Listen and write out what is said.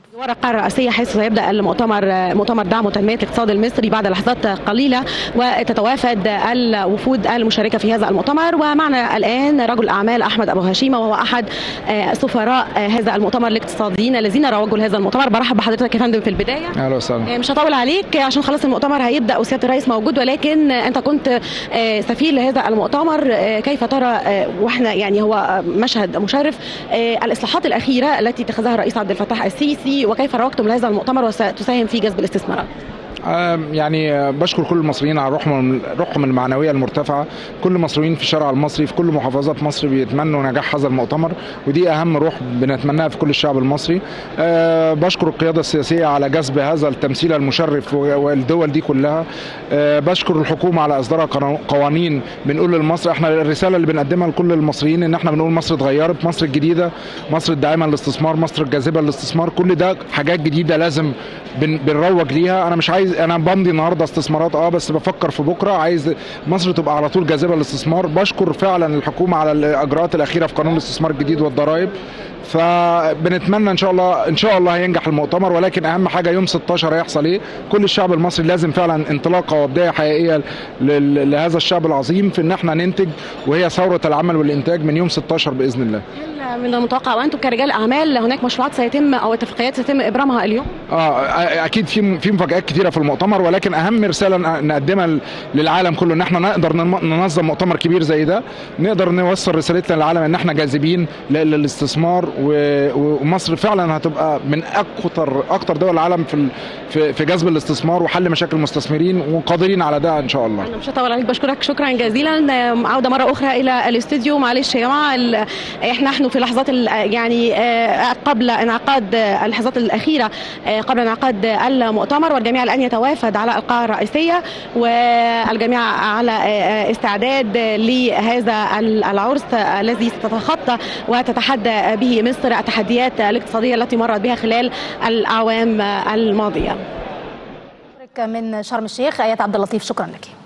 ورا القاهرة الرئاسية حيث سيبدأ مؤتمر دعم وتنمية الاقتصاد المصري بعد لحظات قليلة، وتتوافد الوفود المشاركة في هذا المؤتمر. ومعنا الآن رجل الأعمال أحمد أبو هشيمة، وهو أحد سفراء هذا المؤتمر الاقتصاديين الذين روجوا لهذا المؤتمر. برحب بحضرتك يا فندم في البداية. أهلا وسهلا. مش هطول عليك عشان خلاص المؤتمر هيبدأ وسيادة الرئيس موجود، ولكن أنت كنت سفير لهذا المؤتمر. كيف ترى واحنا يعني هو مشهد مشرف الإصلاحات الأخيرة التي اتخذها الرئيس عبد الفتاح السيسي، وكيف روجتم لهذا المؤتمر وستساهم في جذب الاستثمارات؟ يعني بشكر كل المصريين على روحهم المعنويه المرتفعه. كل المصريين في الشارع المصري في كل محافظات مصر بيتمنوا نجاح هذا المؤتمر، ودي اهم روح بنتمناها في كل الشعب المصري. بشكر القياده السياسيه على جذب هذا التمثيل المشرف والدول دي كلها. بشكر الحكومه على اصدار قوانين بنقول لمصر، احنا الرساله اللي بنقدمها لكل المصريين ان احنا بنقول مصر اتغيرت، مصر الجديده، مصر الداعمه للاستثمار، مصر الجاذبه للاستثمار. كل ده حاجات جديده لازم بنروج ليها. انا مش عايز، انا بمضي النهارده استثمارات بس بفكر في بكره، عايز مصر تبقى على طول جاذبه للاستثمار. بشكر فعلا الحكومه على الاجراءات الاخيره في قانون الاستثمار الجديد والضرائب. فبنتمنى ان شاء الله هينجح المؤتمر، ولكن اهم حاجه يوم 16 هيحصل ايه. كل الشعب المصري لازم فعلا انطلاقه وبدايه حقيقيه لهذا الشعب العظيم في ان احنا ننتج، وهي ثوره العمل والانتاج من يوم 16 باذن الله. من المتوقع وانتم كرجال اعمال هناك مشروعات سيتم او اتفاقيات سيتم ابرامها اليوم؟ اكيد في مفاجآت كثيره في المؤتمر، ولكن اهم رساله نقدمها للعالم كله ان احنا نقدر ننظم مؤتمر كبير زي ده، نقدر نوصل رسالتنا للعالم ان احنا جاذبين للاستثمار، ومصر فعلا هتبقى من اكتر دول العالم في جذب الاستثمار وحل مشاكل المستثمرين، وقادرين على ده ان شاء الله. انا مش هطول عليك، بشكرك شكرا جزيلا. عوده مره اخرى الى الاستوديو. معلش يا جماعه، نحن في لحظات يعني قبل انعقاد اللحظات الاخيره قبل انعقاد المؤتمر، والجميع الان يتوافد على القاعه الرئيسيه، والجميع على استعداد لهذا العرس الذي ستتخطى وتتحدى به مصر التحديات الاقتصاديه التي مرت بها خلال الاعوام الماضيه. من شرم الشيخ آيات عبد اللطيف، شكرا لك.